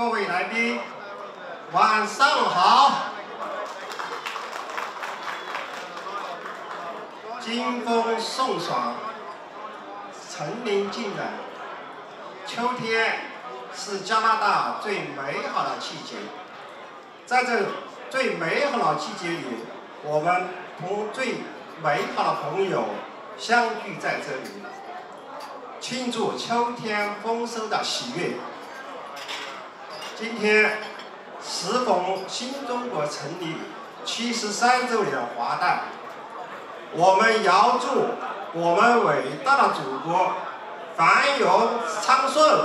各位来宾，晚上好。金风送爽，层林尽染。秋天是加拿大最美好的季节，在这最美好的季节里，我们同最美好的朋友相聚在这里，庆祝秋天丰收的喜悦。今天适逢新中国成立73周年华诞，我们遥祝我们伟大的祖国繁荣昌顺。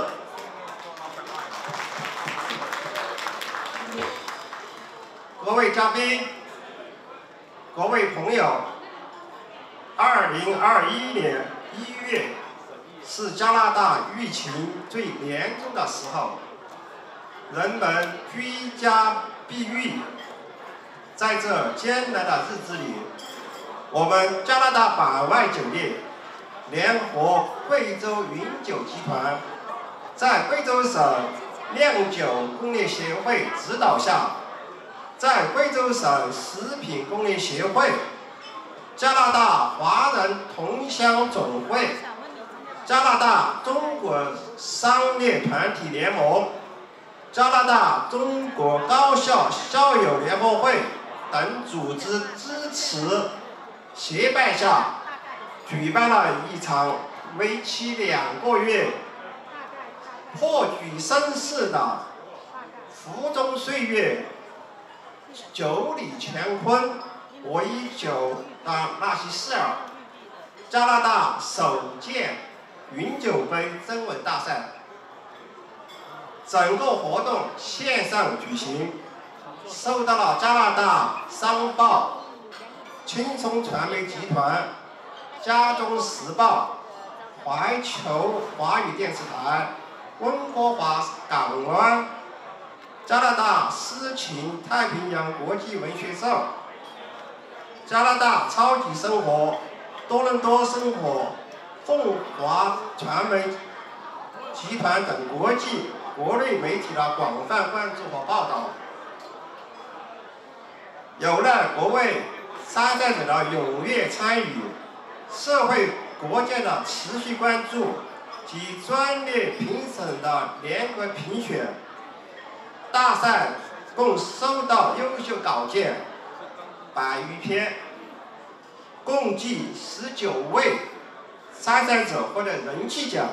各位嘉宾，各位朋友，2021年1月是加拿大疫情最严重的时候，人们居家避疫。在这艰难的日子里，我们加拿大百万酒店联合贵州云酒集团，在贵州省酿酒工业协会指导下，在贵州省食品工业协会、加拿大华人同乡总会、加拿大中国商业团体联盟、加拿大中国高校校友联合会等组织支持协办下，举办了一场为期2个月、颇具声势的福中岁月、酒里乾坤、我以酒的那些事儿加拿大首届云酒杯征文大赛。整个活动线上举行，受到了加拿大商报、青松传媒集团、加州时报、环球华语电视台、温哥华港湾、加拿大诗情太平洋国际文学社、加拿大超级生活、多伦多生活、凤华传媒集团等国际国内媒体的广泛关注和报道。有了各位参赛者的踊跃参与，社会各界的持续关注及专业评审的严格评选，大赛共收到优秀稿件100余篇，共计19位参赛者获得人气奖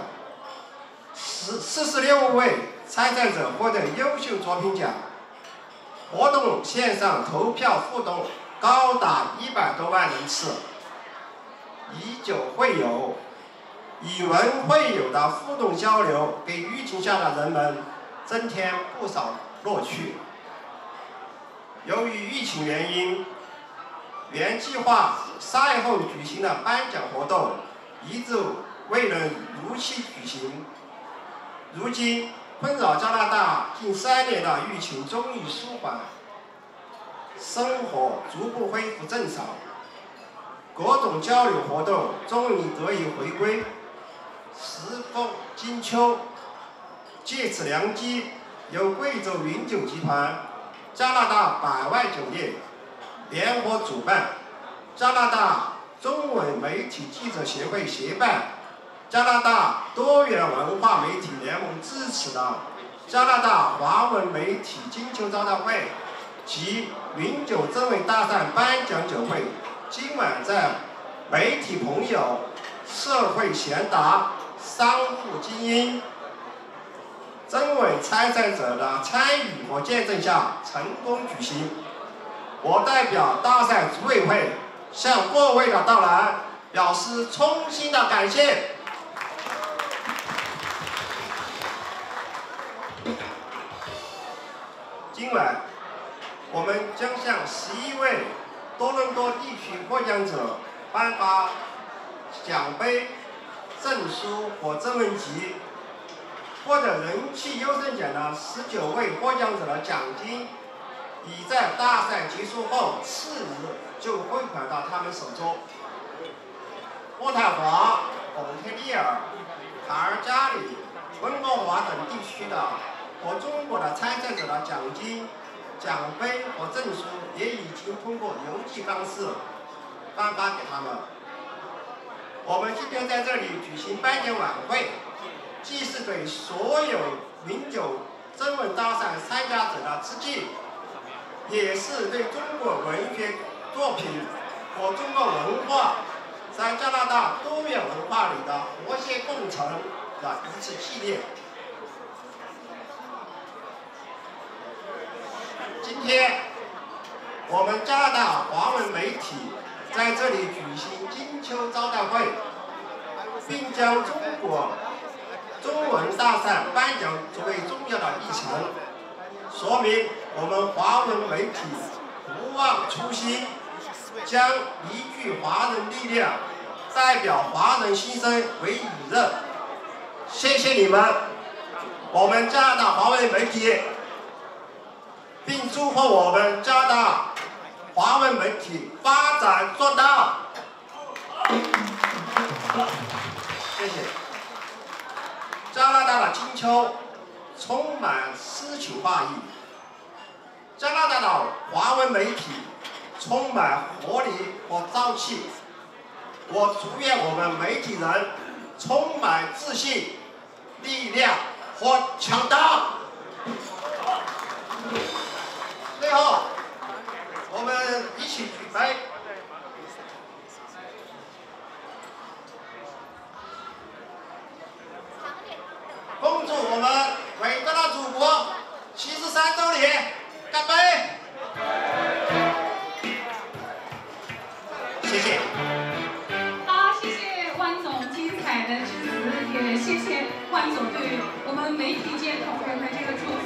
，46位参赛者获得优秀作品奖。活动线上投票互动高达100多万人次，以酒会友、以文会友的互动交流，给疫情下的人们增添不少乐趣。由于疫情原因，原计划赛后举行的颁奖活动一直未能如期举行。如今，困扰加拿大近3年的疫情终于舒缓，生活逐步恢复正常，各种交流活动终于得以回归，时风金秋。借此良机，由贵州云酒集团、加拿大百万酒店联合主办，加拿大中文媒体记者协会协办，加拿大多元文化媒体联盟支持的加拿大华文媒体金球招待会及云酒征文大赛颁奖酒会，今晚在媒体朋友、社会贤达、商务精英、征文参赛者的参与和见证下成功举行。我代表大赛组委会向各位的到来表示衷心的感谢。今晚，我们将向11位多伦多地区获奖者颁发奖杯、证书和征文集。获得人气优胜奖的19位获奖者的奖金，已在大赛结束后次日就汇款到他们手中。渥太华、蒙特利尔、卡尔加里、温哥华等地区的和中国的参赛者的奖金、奖杯和证书也已经通过邮寄方式颁发给他们。我们今天在这里举行颁奖晚会，既是对所有名酒征文大赛参加者的致敬，也是对中国文学作品和中国文化在加拿大多元文化里的和谐共存的一次纪念。今天，我们加拿大华文媒体在这里举行金秋招待会，并将中国中文大赛颁奖作为重要的议程，说明我们华文媒体不忘初心，将凝聚华人力量，代表华人心声为己任。谢谢你们，我们加拿大华文媒体，并祝贺我们加拿大华文媒体发展壮大。谢谢。加拿大的金秋充满诗情画意，加拿大的华文媒体充满活力和朝气。我祝愿我们媒体人充满自信、力量和强大。最后，我们一起举杯。恭祝我们伟大的祖国73周年，干杯！谢谢。 好，谢谢万总精彩的致辞，也谢谢万总对我们媒体界同仁的这个祝福。